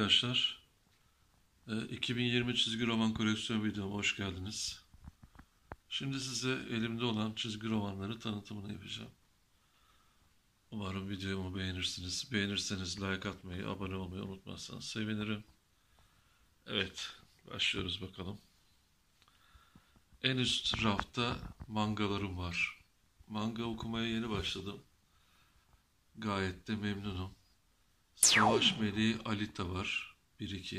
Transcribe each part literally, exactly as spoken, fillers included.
arkadaşlar. Ee, iki bin yirmi çizgi roman koleksiyon videoma hoş geldiniz. Şimdi size elimde olan çizgi romanları tanıtımını yapacağım. Umarım videomu beğenirsiniz. Beğenirseniz like atmayı, abone olmayı unutmazsanız sevinirim. Evet, başlıyoruz bakalım. En üst rafta mangalarım var. Manga okumaya yeni başladım. Gayet de memnunum. Savaş Meleği Alita var. bir iki.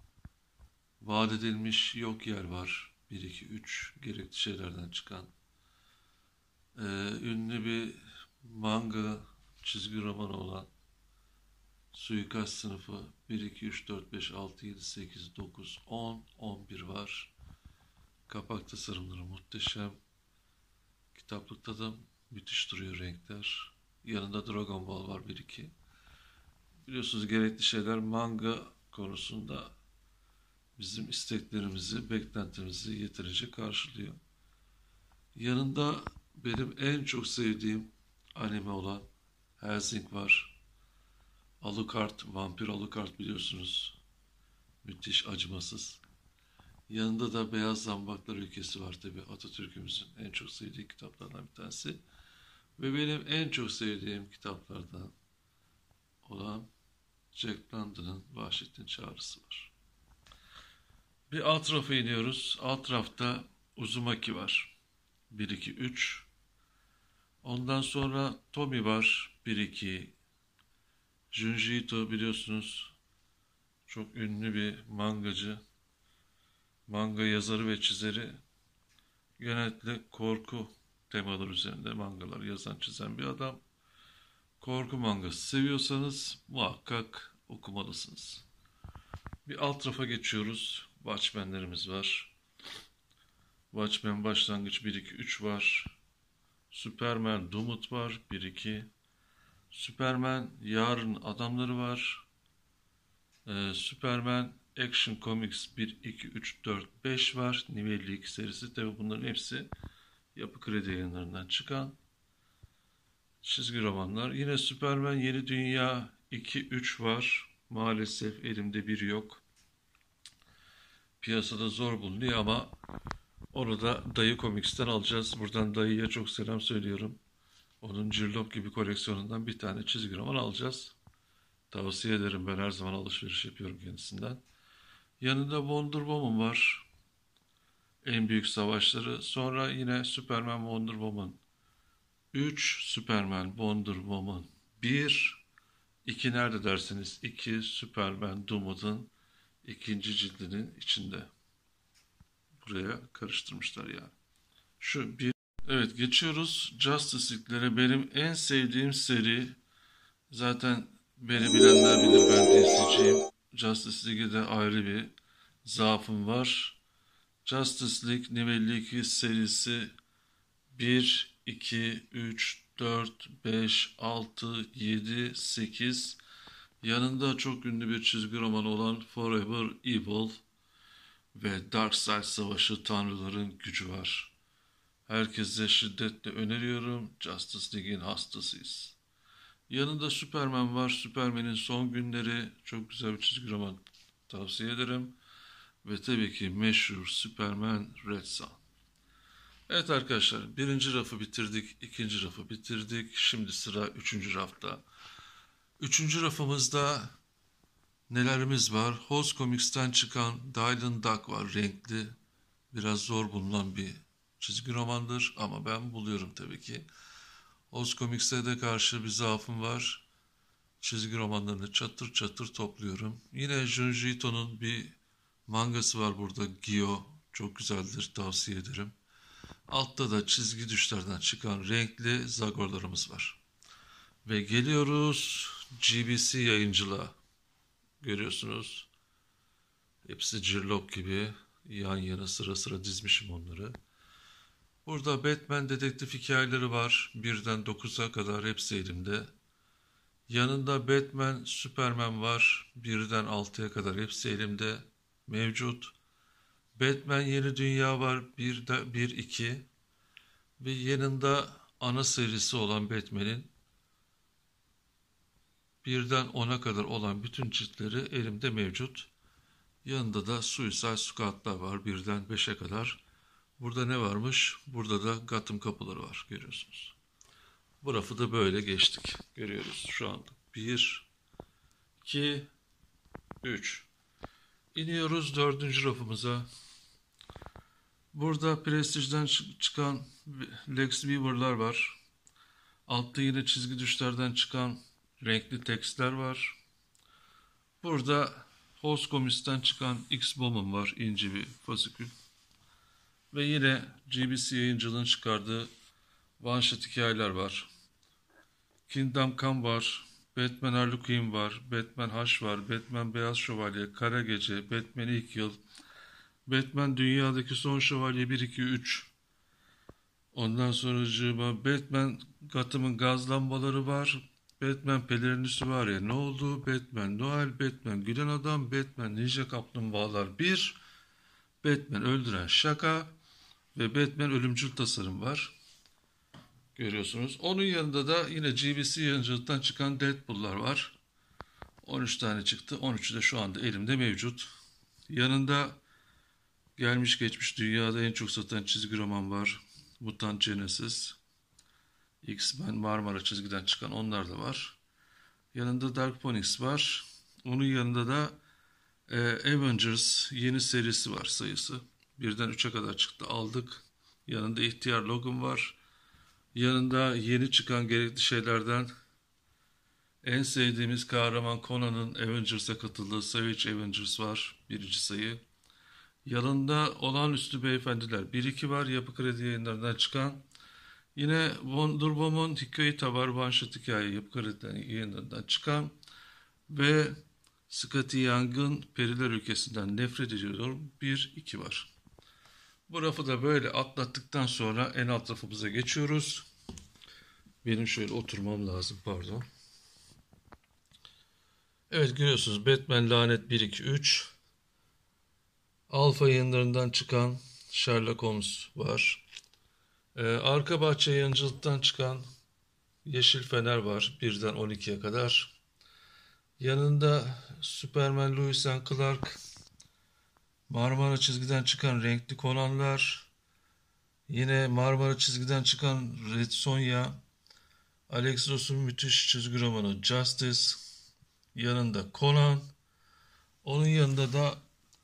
Vaat edilmiş Yok Yer var. bir iki üç. Gerekli şeylerden çıkan. Ee, ünlü bir manga çizgi romanı olan Suikast Sınıfı bir iki üç dört beş altı yedi sekiz dokuz on on bir var. Kapak tasarımları muhteşem. Kitaplıkta da müthiş duruyor renkler. Yanında Dragon Ball var bir iki. Biliyorsunuz gerekli şeyler manga konusunda bizim isteklerimizi, beklentimizi yeterince karşılıyor. Yanında benim en çok sevdiğim anime olan Hellsing var. Alucard, vampir Alucard biliyorsunuz. Müthiş, acımasız. Yanında da Beyaz Zambaklar Ülkesi var tabi. Atatürk'ümüzün en çok sevdiği kitaplardan bir tanesi. Ve benim en çok sevdiğim kitaplardan olan Jack London'ın Vahşetin Çağrısı var. Bir alt rafa iniyoruz. Alt rafta Uzumaki var. bir iki üç. Ondan sonra Tommy var. bir iki. Junji Ito biliyorsunuz. Çok ünlü bir mangacı. Manga yazarı ve çizeri. Genellikle korku temaları üzerinde mangalar yazan çizen bir adam. Korku mangası seviyorsanız muhakkak okumalısınız. Bir alt rafa geçiyoruz. Watchmen'lerimiz var. Watchmen başlangıç bir iki üç var. Superman Doom'ut var bir iki. Superman Yarın Adamları var. Ee, Superman Action Comics bir iki üç dört beş var. New elli iki serisi. Tabi bunların hepsi Yapı Kredi Yayınlarından çıkan çizgi romanlar. Yine Superman Yeni Dünya iki üç var. Maalesef elimde bir yok. Piyasada zor bulunuyor ama onu da Dayı Comics'ten alacağız. Buradan Dayı'ya çok selam söylüyorum. Onun Cirlop gibi koleksiyonundan bir tane çizgi roman alacağız. Tavsiye ederim. Ben her zaman alışveriş yapıyorum kendisinden. Yanında Wonder Woman var. En büyük savaşları. Sonra yine Superman Wonder Woman üç, Superman Wonder Woman bir, iki nerede derseniz iki, Superman Doom'un ikinci cildinin içinde. Buraya karıştırmışlar yani. Şu bir. Evet, geçiyoruz Justice League'lere. Benim en sevdiğim seri, zaten beni bilenler bilir, ben D C'ciyim. Justice League'e de ayrı bir zaafım var. Justice League New elli iki serisi bir, iki, üç, dört, beş, altı, yedi, sekiz. Yanında çok ünlü bir çizgi roman olan Forever Evil ve Darkseid Savaşı Tanrıların Gücü var. Herkese şiddetle öneriyorum. Justice League'in hastasıyız. Yanında Superman var. Superman'in son günleri. Çok güzel bir çizgi roman. Tavsiye ederim. Ve tabii ki meşhur Superman Red Son. Evet arkadaşlar. Birinci rafı bitirdik. İkinci rafı bitirdik. Şimdi sıra üçüncü rafta. Üçüncü rafımızda nelerimiz var? Host Comics'ten çıkan Dylan Dog var. Renkli. Biraz zor bulunan bir çizgi romandır ama ben buluyorum tabii ki. Oz Comics'e de karşı bir zaafım var. Çizgi romanlarını çatır çatır topluyorum. Yine Junji Ito'nun bir mangası var burada. Gyo. Çok güzeldir. Tavsiye ederim. Altta da çizgi düşlerden çıkan renkli Zagorlarımız var. Ve geliyoruz G B C yayıncılığa. Görüyorsunuz. Hepsi cirlop gibi. Yan yana sıra sıra dizmişim onları. Burada Batman dedektif hikayeleri var. birden dokuza kadar hepsi elimde. Yanında Batman, Superman var. birden altıya kadar hepsi elimde mevcut. Batman Yeni Dünya var. bir iki. Ve yanında ana serisi olan Batman'in birden ona kadar olan bütün çiftleri elimde mevcut. Yanında da Suicide Squad'lar var birden beşe kadar. Burada ne varmış? Burada da Gotham kapıları var, görüyorsunuz. Bu rafı da böyle geçtik. Görüyoruz şu anda. bir, iki, üç. İniyoruz dördüncü rafımıza. Burada Prestige'den çıkan Lex Weaver'lar var. Altta yine çizgi düşlerden çıkan renkli tekstler var. Burada Host Comics'ten çıkan X-Bomb'un var, ince bir fasikül. Ve yine G B C yayıncılığın çıkardığı one shot hikayeler var. Kingdom Come var, Batman Harley Quinn var, Batman Hush var, Batman Beyaz Şövalye, Kara Gece, Batman İlk Yıl, Batman Dünyadaki Son Şövalye bir, iki, üç. Ondan sonra Batman Gotham'ın gaz lambaları var. Batman pelerinlisi var ya, ne oldu? Batman Noel, Batman Gülen Adam, Batman Ninja Kaplumbağalar bir, Batman Öldüren Şaka ve Batman Ölümcül Tasarım var. Görüyorsunuz. Onun yanında da yine G B C yayıncılıktan çıkan Deadpool'lar var. on üç tane çıktı. on üçü de şu anda elimde mevcut. Yanında gelmiş geçmiş dünyada en çok satan çizgi roman var. Mutant Genesis, X-Men, Marmara çizgiden çıkan onlar da var. Yanında Dark Phoenix var. Onun yanında da e, Avengers yeni serisi var, sayısı. Birden üçe kadar çıktı, aldık. Yanında İhtiyar Logan var. Yanında yeni çıkan gerekli şeylerden en sevdiğimiz kahraman Conan'ın Avengers'a katıldığı Savage Avengers var. Birinci sayı. Yanında Olağanüstü Beyefendiler bir iki var. Yapı Kredi yayınlarından çıkan. Yine Wonder Woman Hikaye var. One Shot hikaye Yapı Kredi yayınlarından çıkan. Ve Scotty Young'ın Periler Ülkesi'nden Nefret Ediyorum bir iki var. Bu rafı da böyle atlattıktan sonra en alt rafımıza geçiyoruz. Benim şöyle oturmam lazım, pardon. Evet, görüyorsunuz Batman Lanet bir, iki, üç. Alfa yayınlarından çıkan Sherlock Holmes var. Ee, Arka Bahçe yayıncılıktan çıkan Yeşil Fener var birden on ikiye kadar. Yanında Superman Lois and Clark, Marmara çizgiden çıkan Renkli Conan'lar, yine Marmara çizgiden çıkan Red Sonja, Alex Ross'un müthiş çizgi romanı Justice, yanında Conan, onun yanında da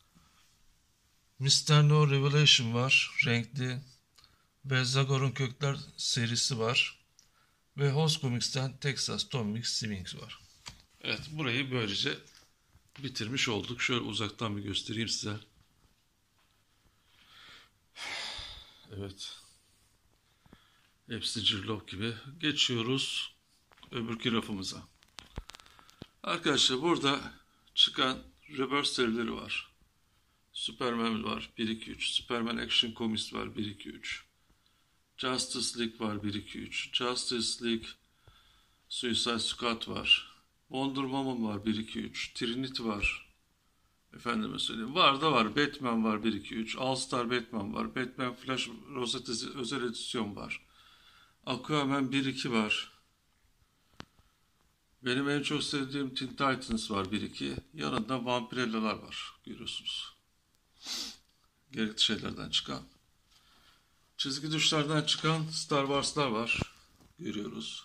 mister No Revelation var, renkli, ve Zagor'un Kökler serisi var ve Host Comics'ten Texas Tom Mix Swings var. Evet, burayı böylece bitirmiş olduk. Şöyle uzaktan bir göstereyim size. Evet. Hepsi cirlop gibi. Geçiyoruz öbürkü rafımıza. Arkadaşlar burada çıkan Rebirth serileri var. Superman var bir iki üç. Superman Action Comics var bir iki üç. Justice League var bir iki üç. Justice League Suicide Squad var. Wonder Woman var bir iki üç. Trinity var. Efendime söyleyeyim. Var da var. Batman var bir iki üç. All Star Batman var. Batman Flash Rosettesi özel edisyon var. Aquaman bir iki var. Benim en çok sevdiğim Teen Titans var bir iki. Yanında Vampirella'lar var. Görüyorsunuz. Gerekli şeylerden çıkan. Çizgi düşlerden çıkan Star Wars'lar var. Görüyoruz.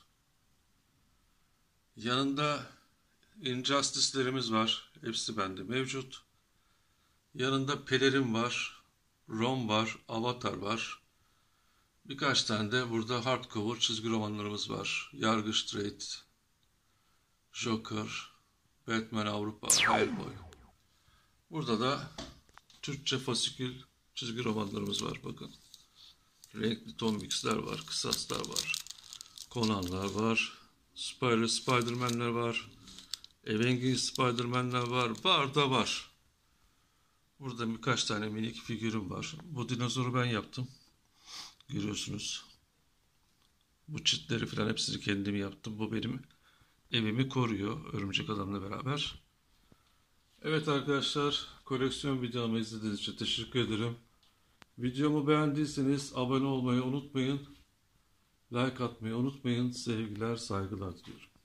Yanında Injustice'lerimiz var. Hepsi bende mevcut. Yanında Pelerin var. Rom var. Avatar var. Birkaç tane de burada hardcover çizgi romanlarımız var. Yargıç Trade, Joker, Batman Avrupa, Hellboy. Burada da Türkçe fasikül çizgi romanlarımız var. Bakın. Renkli Tom Mix'ler var. Kısaslar var. Conan'lar var. Spider, Spider-Man'ler var. Avengers Spider-Man'ler var. Var da var. Burada birkaç tane minik figürüm var. Bu dinozoru ben yaptım. Görüyorsunuz. Bu çitleri falan hepsini kendim yaptım. Bu benim evimi koruyor. Örümcek Adam'la beraber. Evet arkadaşlar. Koleksiyon videomu izlediğiniz için teşekkür ederim. Videomu beğendiyseniz abone olmayı unutmayın. Like atmayı unutmayın. Sevgiler, saygılar diliyorum.